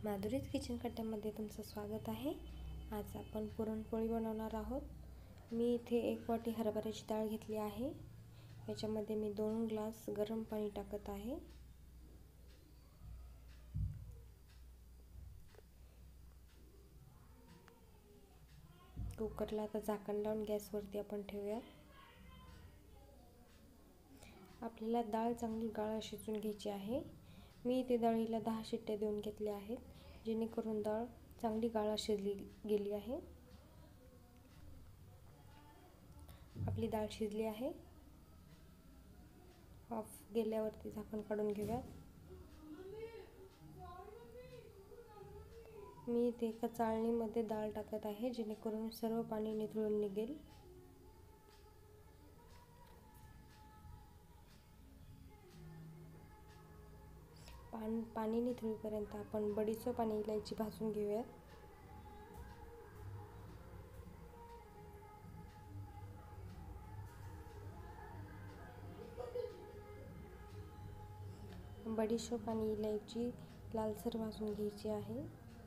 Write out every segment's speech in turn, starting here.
Madhuri's kitchen कट्ट्यामध्ये तुमचं स्वागत आहे। आज आपण पुरणपोळी बनवणार आहोत। मी इथे 1 वाटी हरभऱ्याची डाळ घेतली आहे। याच्यामध्ये मी 2 ग्लास गरम पाणी टाकत आहे। कुकरला आता झाकण लावून गॅसवरती आपण ठेवूया। आपल्याला डाळ चांगली गाळ शिजवून घ्यायची आहे। मी इथे डाळीला 10 शिट्ट्या देऊन घेतल्या आहेत, जेणेकरून डाळ चांगली गाळ शिजली गेली आहे। आपली डाळ शिजली आहे। वाफ गेल्यावरती झाकण काढून घेऊया। मी इथे एका चाळणीमध्ये डाळ टाकत आहे, जेणेकरून सर्व पाणी निथळून निघेल। पाणी निथळेपर्यंत आपण बडीशेप आणि इलायची भाजून घेऊया। बडीशेप आणि इलायची लालसर भाजून घ्यायची आहे।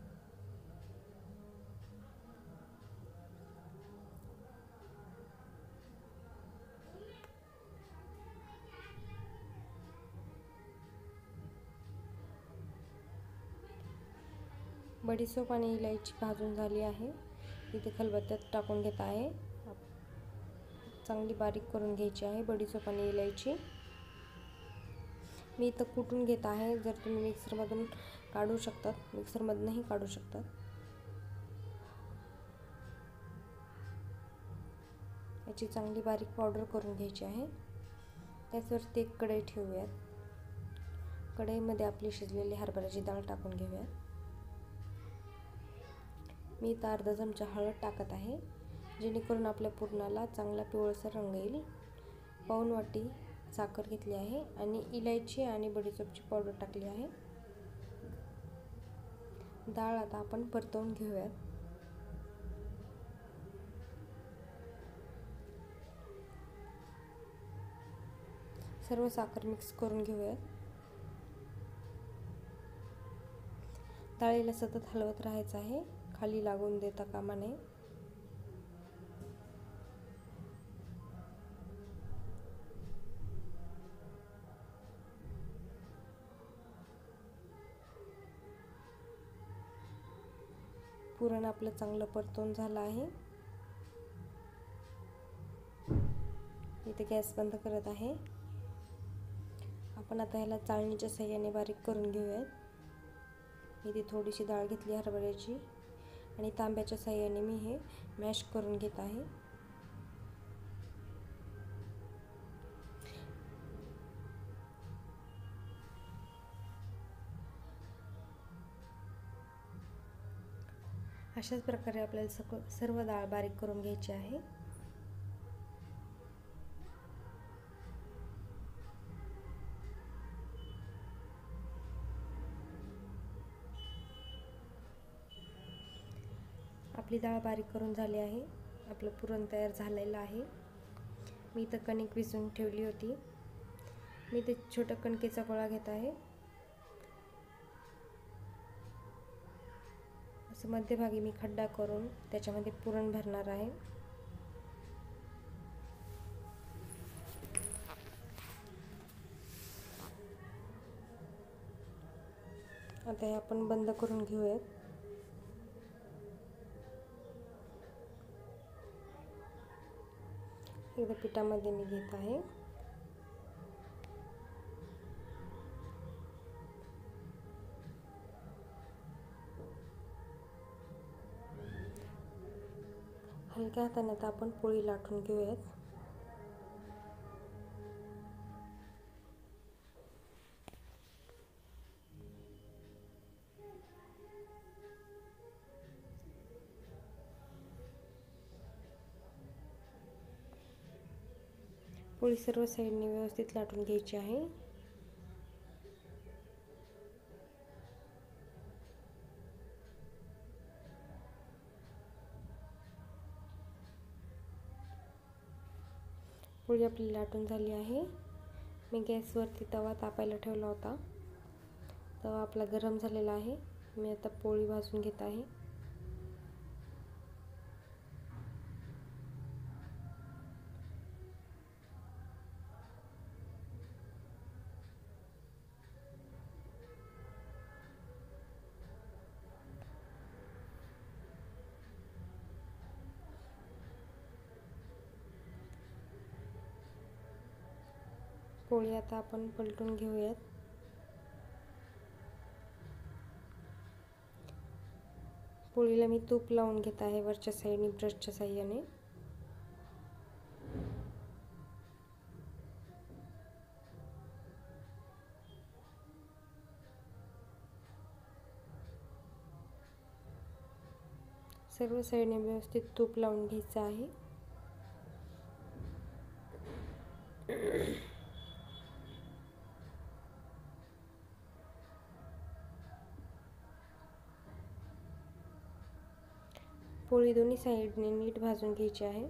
बडीशेप आणि इलायची भाजून झाली आहे। इथे खलबत्त्यात टाकून घेत आहे। चांगली बारीक करून घ्यायची आहे बडीशेप आणि इलायची। मी इथं कुटून घेत आहे। जर तुम्ही मिक्सरमधून काढू शकतात, मिक्सरमधूनही काढू शकतात। याची चांगली बारीक पावडर करून घ्यायची आहे। त्याच्यावरती एक कढई ठेवूयात। कढईमध्ये आपली शिजलेली हरभऱ्याची डाळ टाकून घेऊयात। मी इथं अर्धा चमचा हळद टाकत आहे, जेणेकरून आपल्या पुरणाला चांगला पिवळसर रंग येईल। पाऊण वाटी साखर घेतली आहे आणि इलायची आणि बडीशेपची पावडर टाकली आहे। डाळ आता आपण परतवून घेऊयात। सर्व साखर मिक्स करून घेऊयात। डाळीला सतत हलवत राहायचं आहे, खाली लागून देता कामा नये। पुरण आपलं चांगलं परतवून झालं आहे। इथे गॅस बंद करत आहे। आपण आता ह्याला चाळणीच्या साहाय्याने बारीक करून घेऊयात। इथे थोडीशी डाळ घेतली हरभऱ्याची आणि तांब्याच्या साहाय्याने मी हे मॅश करून घेत आहे। अशाच प्रकारे आपल्याला सर्व डाळ बारीक करून घ्यायची आहे। आपली डाळ बारीक करून झाली आहे। आपलं पुरण तयार झालेलं आहे। मी इथं कणिक भिजवून ठेवली होती। मी इथे छोट्या कणकेचा गोळा घेत आहे। असं मध्यभागी मी खड्डा करून त्याच्यामध्ये पुरण भरणार आहे। आता हे आपण बंद करून घेऊयात। एकदा पिठामध्ये मी घेत आहे। हलक्या हाताने आता आपण पोळी लाटून घेऊयात। पोळी सर्व साईडने व्यवस्थित लाटून घ्यायची आहे। पोळी आपली लाटून झाली आहे। मी गॅसवरती तवा तापायला ठेवला होता। तवा आपला गरम झालेला आहे। मी आता पोळी भाजून घेत आहे। पोळी आता आपण पलटून घेऊयात। पोळीला मी तूप लावून घेत आहे वरच्या साईडने ब्रशच्या साहाय्याने। सर्व साईडने व्यवस्थित तूप लावून घ्यायचं आहे। पोळी दोन्ही साईडने नीट भाजून घ्यायची आहे।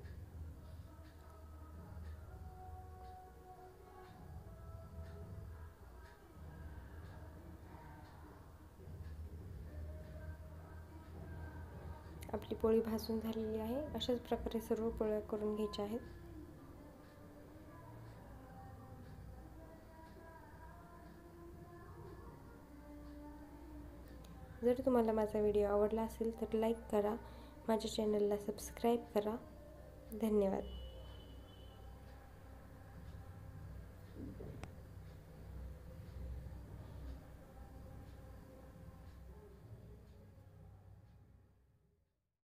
आपली पोळी भाजून झालेली आहे। अशाच प्रकारे सर्व पोळ्या करून घ्यायच्या आहेत। जर तुम्हाला माझा व्हिडिओ आवडला असेल तर लाईक करा, माझ्या चॅनलला सबस्क्राईब करा। धन्यवाद।